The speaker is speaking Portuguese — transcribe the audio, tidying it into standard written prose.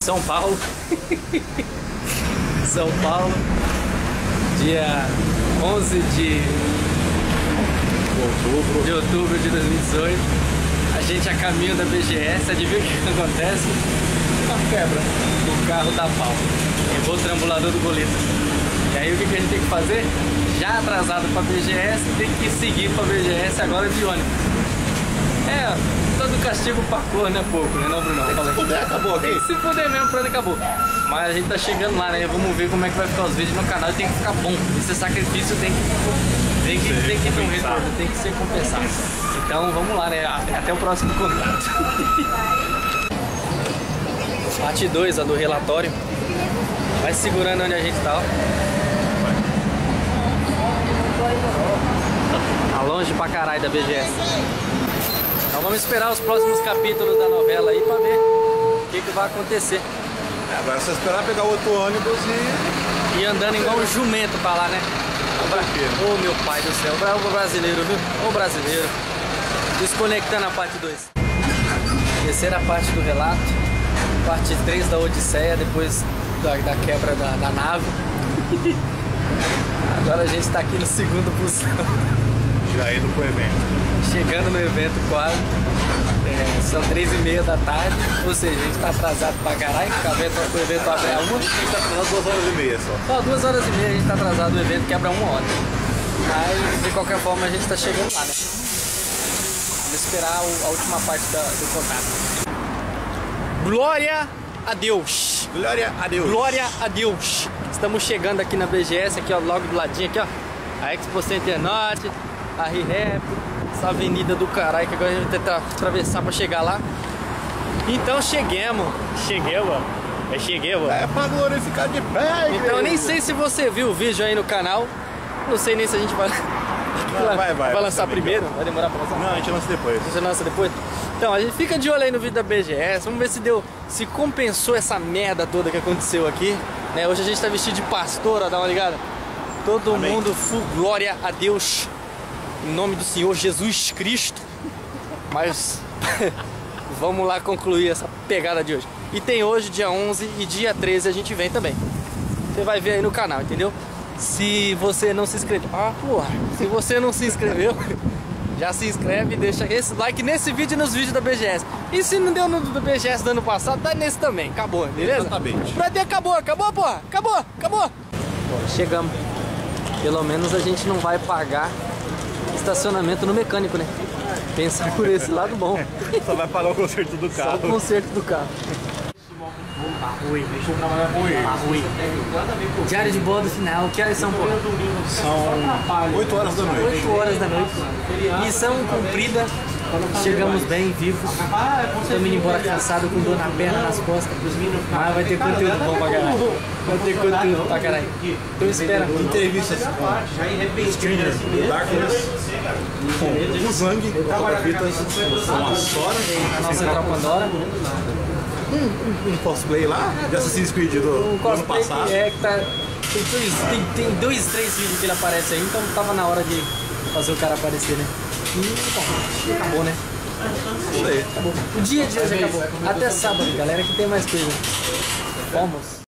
São Paulo. São Paulo, dia 11 de outubro de 2018. A gente a caminho da BGS. Adivinha o que acontece? Uma quebra. O carro dá pau. Levou o trambulador do boleto. E aí o que a gente tem que fazer? Já atrasado pra BGS, tem que seguir pra BGS agora de ônibus. É, todo castigo pra cor, né, pouco, né, não, Bruno? Se puder, acabou aqui. Tem que se fuder mesmo, pronto, acabou. Mas a gente tá chegando lá, né? Vamos ver como é que vai ficar os vídeos no canal e tem que ficar bom. Esse sacrifício tem que ter um retorno, tem que ser compensado. Então vamos lá, né? Até o próximo contato. Parte 2, a do relatório. Vai segurando onde a gente tá, ó. Tá longe pra caralho da BGS. Então vamos esperar os próximos capítulos da novela aí pra ver o que vai acontecer. Agora é só esperar pegar outro ônibus e andando igual um jumento pra lá, né? Ô meu pai do céu, o brasileiro, viu? O brasileiro. Desconectando a parte 2. Terceira parte do relato. Parte 3 da Odisseia, depois da quebra da nave. Agora a gente tá aqui no segundo busão. Já indo pro evento. Chegando no evento quase. São 3h30 da tarde. Ou seja, a gente tá atrasado pra caralho. O evento abre a 1. A gente tá atrasado 2h30 só. Só 2h30 a gente tá atrasado, o evento quebra 1 hora. Mas de qualquer forma a gente tá chegando lá, né? Vamos esperar a última parte do contato. Glória a Deus! Glória a Deus! Glória a Deus! Estamos chegando aqui na BGS, aqui ó, logo do ladinho aqui ó. A Expo Center Norte, a ReHap, essa avenida do caralho que agora a gente vai ter que atravessar pra chegar lá. Então chegamos. Cheguei, ó. É pra glorificar de pé, então eu nem sei se você viu o vídeo aí no canal. Não sei nem se a gente vai... Vai lançar primeiro? Vai demorar pra lançar? Não, a gente lança depois. A gente lança depois? Então, a gente fica de olho aí no vídeo da BGS. Vamos ver se compensou essa merda toda que aconteceu aqui, né? Hoje a gente tá vestido de pastor, ó, dá uma ligada. Todo Amém. mundo full glória a Deus. Em nome do Senhor Jesus Cristo. Mas vamos lá concluir essa pegada de hoje. E tem hoje, dia 11 e dia 13 a gente vem também. Você vai ver aí no canal, entendeu? Se você não se inscreveu... Se você não se inscreveu, já se inscreve e deixa esse like nesse vídeo e nos vídeos da BGS. E se não deu no do BGS do ano passado, dá nesse também. Acabou, beleza? Exatamente. Pra ter acabou, porra. Acabou. Bom, chegamos. Pelo menos a gente não vai pagar estacionamento no mecânico, né? Pensar por esse lado bom. Só vai pagar o conserto do carro. Só o conserto do carro. Diário de bordo final, que horas são, pô? São 8 horas da noite. 8 horas da noite. Missão cumprida. Chegamos bem, vivos. Estamos indo embora cansado, com dor na perna, nas costas. Mas vai ter conteúdo bom pra caralho. Vai ter conteúdo pra caralho. Então espera. Entrevistas com Stranger Darkness, com o Zang, com a Sora, A nossa Central Pandora. um cosplay lá de Assassin's Creed do ano Cosplay passado. que tá. Tem 2, 3 vídeos que ele aparece aí, então tava na hora de fazer o cara aparecer, né? E bom, acabou, né? Isso aí. Acabou. O dia de hoje acabou. Até sábado, galera, que tem mais coisa. Vamos.